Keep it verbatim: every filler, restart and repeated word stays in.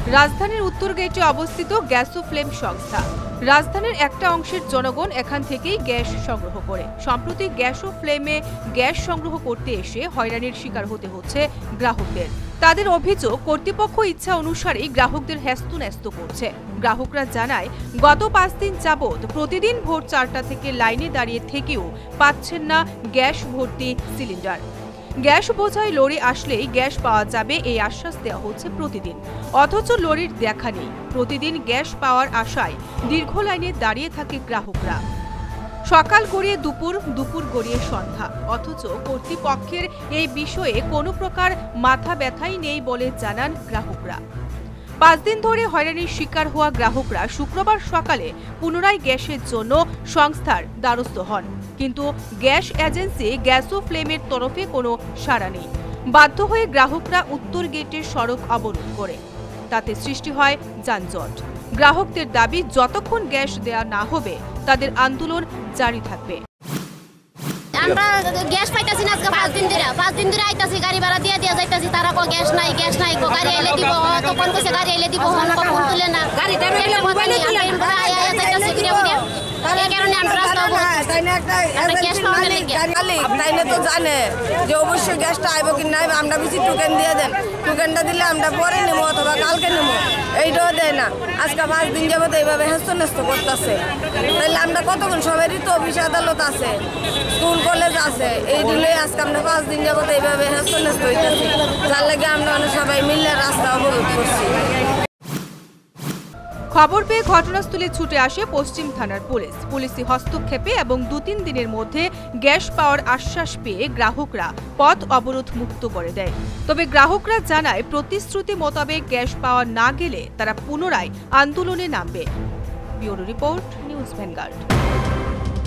রাজধানীর উত্তর গেটে অবস্থিত গ্যাসোফ্লেম সংস্থা। রাজধানীর একটা অংশের জনগণ এখান থেকেই গ্যাস সংগ্রহ করে। সম্প্রতি গ্যাসোফ্লেমে গ্যাস সংগ্রহ করতে এসে হয়রানির শিকার হতে হচ্ছে গ্রাহকদের। তাদের অভিযোগ, কর্তৃপক্ষ ইচ্ছা অনুসারেই গ্রাহকদের হ্যাস্ত-ন্যস্ত করছে। গ্রাহকরা জানায়, গত পাঁচ দিন যাবৎ প্রতিদিন ভোর চারটা থেকে লাইনে দাঁড়িয়ে থেকেও পাচ্ছেন না গ্যাস ভর্তি সিলিন্ডার। গ্যাস বোঝাই লরি আসলেই গ্যাস পাওয়া যাবে এই আশ্বাস দেওয়া হচ্ছে প্রতিদিন, অথচ লরির দেখা নেই। প্রতিদিন গ্যাস পাওয়ার আশায় দীর্ঘ লাইনে দাঁড়িয়ে থাকে গ্রাহকরা। সকাল গড়িয়ে দুপুর, দুপুর গড়িয়ে সন্ধ্যা, অথচ কর্তৃপক্ষের এই বিষয়ে কোনো প্রকার মাথা ব্যথাই নেই বলে জানান গ্রাহকরা। পাঁচ দিন ধরে হয়রানির শিকার হওয়া গ্রাহকরা শুক্রবার সকালে পুনরায় গ্যাসের জন্য সংস্থার দ্বারস্থ হন, কিন্তু গ্যাস এজেন্সি গ্যাসোফ্লেমের তরফে কোনো সাড়া নেই। বাধ্য হয়ে গ্রাহকরা উত্তর গেটের সড়ক অবরোধ করে। তাতে সৃষ্টি হয় যানজট। গ্রাহকদের দাবি, যতক্ষণ গ্যাস দেয়া না হবে তাদের আন্দোলন জারি থাকবে। আমরা গ্যাস পাইতাছি না, আজকে পাঁচ দিন ধরে পাঁচ দিন ধরে আইতাছি, গাড়ি ভাড়া দিয়ে দিয়ে যাইতাছি, তারা কো গ্যাস নাই গ্যাস নাই কো গাড়ি আইলে দিব, তো কোন কইছে গাড়ি আইলে দিব, হন কো ফোন তুলে না, গাড়ি টাইম এলে মোবাইলে তুলে আমরা আয়া আয়া যাইতাছি ঘুরে ঘুরে। এই কারণে আমরা রাস্তা অবরোধ। তাই না, একটা গ্যাস পাওয়া গেলে তাইলে তো জানে যে অবশ্যই গ্যাসটা আইব কি না, আমরা বেশি টোকেন দিয়ে দেন, টোকেনটা দিলে আমরা পরে নেব অথবা কালকে নেব, এইটাও দেয় না। আজকে পাঁচ দিন যাবত এইভাবে হ্যাস্ত ন্যস্ত করতেছে। তাইলে আমরা কতক্ষণ, সবারই তো অফিস আদালত আছে, স্কুল কলেজ আছে, এইগুলো আজকে আমরা পাঁচ দিন যাবত এইভাবে হ্যাস্ত ন্যস্ত হইতেছি, যার লাগে আমরা সবাই মিলে রাস্তা অবরোধ করছি। খবর পেয়ে ঘটনাস্থলে ছুটে আসে পশ্চিম থানার পুলিশ। পুলিশি হস্তক্ষেপে এবং দু তিন দিনের মধ্যে গ্যাস পাওয়ার আশ্বাস পেয়ে গ্রাহকরা পথ অবরোধ মুক্ত করে দেয়। তবে গ্রাহকরা জানায়, প্রতিশ্রুতি মোতাবেক গ্যাস পাওয়া না গেলে তারা পুনরায় আন্দোলনে নামবে। Bureau report, news vanguard.